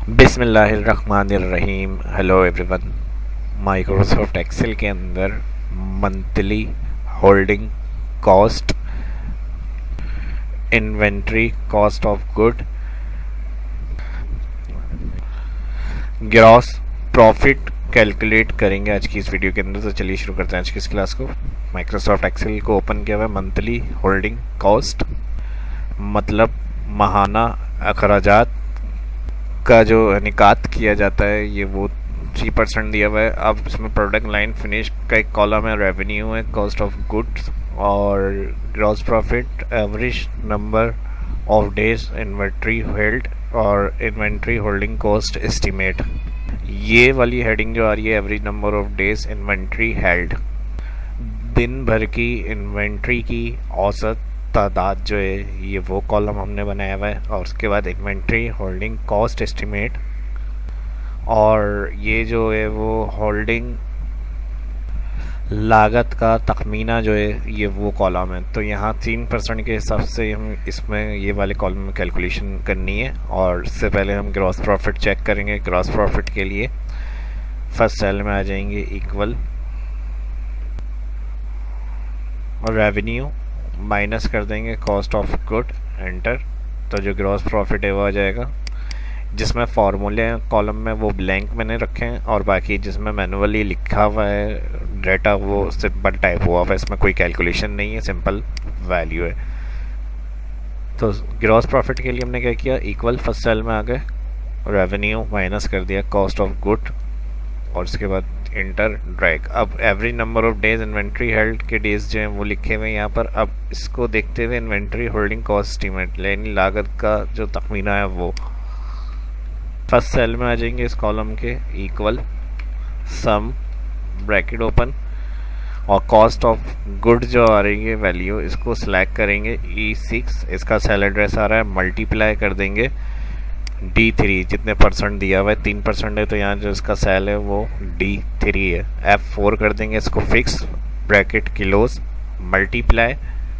बिस्मिल्लाहिर्रहमानिर्रहीम। Hello everyone. Microsoft Excel के अंदर monthly holding cost, inventory cost of good, gross profit calculate करेंगे आज की इस वीडियो के अंदर। तो चलिए शुरू करते हैं आज की इस क्लास को। माइक्रोसॉफ्ट एक्सेल को ओपन किया हुआ है। मंथली होल्डिंग कॉस्ट मतलब माहाना अखराजात का जो निकात किया जाता है, ये वो 3% दिया हुआ है। अब इसमें प्रोडक्ट लाइन फिनिश का एक कॉलम है, रेवेन्यू है, कॉस्ट ऑफ गुड्स और gross profit, average number of days inventory held और इन्वेंट्री होल्डिंग कॉस्ट एस्टीमेट। ये वाली हेडिंग जो आ रही है, average number of days inventory held, दिन भर की इन्वेंट्री की औसत तादाद जो है, ये वो कॉलम हमने बनाया हुआ है। और उसके बाद इन्वेंट्री होल्डिंग कॉस्ट एस्टीमेट, और ये जो है वो होल्डिंग लागत का तखमीना जो है, ये वो कॉलम है। तो यहाँ 3% के हिसाब से हम इसमें ये वाले कॉलम में कैलकुलेशन करनी है। और इससे पहले हम ग्रॉस प्रॉफिट चेक करेंगे। ग्रॉस प्रॉफिट के लिए फर्स्ट सेल में आ जाएंगे इक्वल, और रेवेन्यू माइनस कर देंगे कॉस्ट ऑफ गुड, एंटर। तो जो ग्रॉस प्रॉफिट है वो आ जाएगा। जिसमें फार्मूले कॉलम में वो ब्लैंक मैंने रखे हैं, और बाकी जिसमें मैनुअली लिखा हुआ है डाटा वो सिंपल टाइप हुआ हुआ है। इसमें कोई कैलकुलेशन नहीं है, सिंपल वैल्यू है। तो ग्रॉस प्रॉफिट के लिए हमने क्या किया, इक्वल फर्स्ट सेल में आ गए, रेवेन्यू माइनस कर दिया कॉस्ट ऑफ गुड, और उसके बाद इंटर ड्रैग। अब average number of days inventory held के डेज जो हैं वो लिखे हुए हैं यहाँ पर। अब इसको देखते हुए इन्वेंट्री होल्डिंग कॉस्ट एस्टीमेट यानी लागत का जो तखमीना है वो फर्स्ट सेल में आ जाएंगे इस कॉलम के, इक्वल सम ब्रैकेट ओपन, और कॉस्ट ऑफ गुड जो आ रही है वैल्यू, इसको सिलेक्ट करेंगे E6, इसका सेल एड्रेस आ रहा है, मल्टीप्लाई कर देंगे D3, जितने परसेंट दिया हुआ है 3% है, तो यहाँ जो इसका सेल है वो D3 है। F4 कर देंगे इसको fix, bracket close, multiply,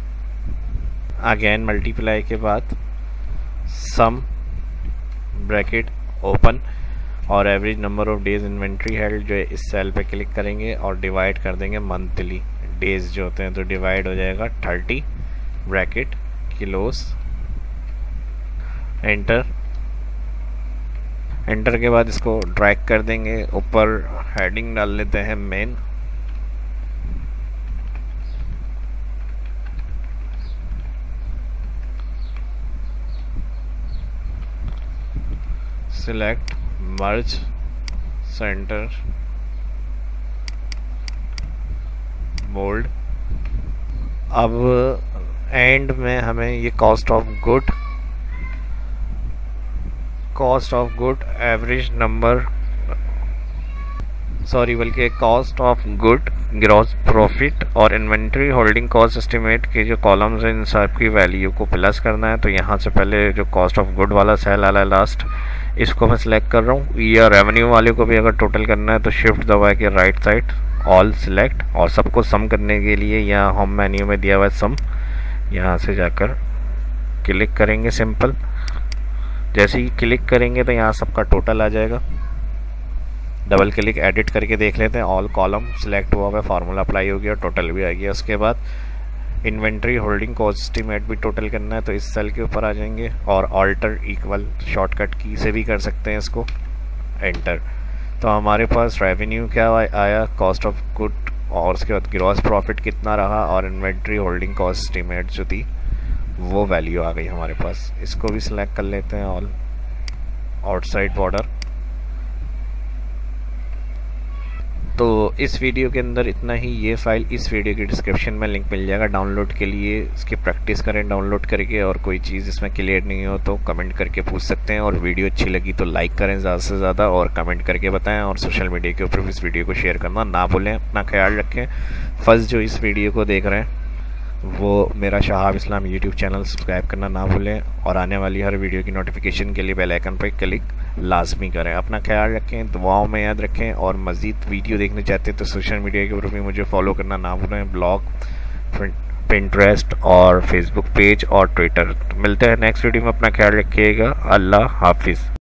again multiply के बाद सम ब्रैकेट ओपन, और average number of days inventory held जो है इस सेल पे क्लिक करेंगे और डिवाइड कर देंगे मंथली डेज जो होते हैं, तो डिवाइड हो जाएगा 30, ब्रैकेट क्लोज, एंटर। एंटर के बाद इसको ड्रैग कर देंगे ऊपर, हेडिंग डाल लेते हैं main, select merge center bold. अब एंड में हमें ये cost of good average number बल्कि cost of good, gross profit और इन्वेंट्री होल्डिंग कॉस्ट एस्टीमेट के जो कॉलम्स हैं इन सब की वैल्यू को प्लस करना है। तो यहाँ से पहले जो कॉस्ट ऑफ गुड वाला सेल वाला लास्ट, इसको मैं सिलेक्ट कर रहा हूँ। या रेवेन्यू वाले को भी अगर टोटल करना है तो शिफ्ट दबा के राइट साइड ऑल सिलेक्ट, और सबको सम करने के लिए यहाँ होम मेन्यू में दिया हुआ है सम, यहाँ से जाकर क्लिक करेंगे सिंपल। जैसे ही क्लिक करेंगे तो यहाँ सबका टोटल आ जाएगा। डबल क्लिक एडिट करके देख लेते हैं, ऑल कॉलम सिलेक्ट हुआ हुआ, फार्मूला अप्लाई हो गया, टोटल भी आ गया। उसके बाद इन्वेंट्री होल्डिंग कॉस्ट एस्टीमेट भी टोटल करना है, तो इस सेल के ऊपर आ जाएंगे और ऑल्टर इक्वल शॉर्टकट की से भी कर सकते हैं इसको, एंटर। तो हमारे पास रेवेन्यू क्या आया, कॉस्ट ऑफ गुड, और उसके बाद ग्रॉस प्रॉफिट कितना रहा, और इन्वेंट्री होल्डिंग कॉस्ट एस्टीमेट जो थी वो वैल्यू आ गई हमारे पास। इसको भी सिलेक्ट कर लेते हैं, ऑल आउटसाइड बॉर्डर। तो इस वीडियो के अंदर इतना ही। ये फाइल इस वीडियो की डिस्क्रिप्शन में लिंक मिल जाएगा डाउनलोड के लिए। इसकी प्रैक्टिस करें डाउनलोड करके, और कोई चीज़ इसमें क्लियर नहीं हो तो कमेंट करके पूछ सकते हैं। और वीडियो अच्छी लगी तो लाइक करें ज़्यादा से ज़्यादा, और कमेंट करके बताएं, और सोशल मीडिया के ऊपर भी इस वीडियो को शेयर करना ना भूलें। अपना ख्याल रखें। फर्स्ट जो इस वीडियो को देख रहे हैं वो मेरा Shahab Islam YouTube channel subscribe करना ना भूलें, और आने वाली हर वीडियो की नोटिफिकेशन के लिए बेल आइकन पर क्लिक लाजमी करें। अपना ख्याल रखें, दुआओं में याद रखें, और मज़ीद वीडियो देखना चाहते हैं तो सोशल मीडिया के ऊपर भी मुझे फॉलो करना ना भूलें, ब्लॉग, पिंटरेस्ट और फेसबुक पेज और ट्विटर। मिलते हैं नेक्स्ट वीडियो में। अपना ख्याल रखिएगा। अल्लाह हाफिज़।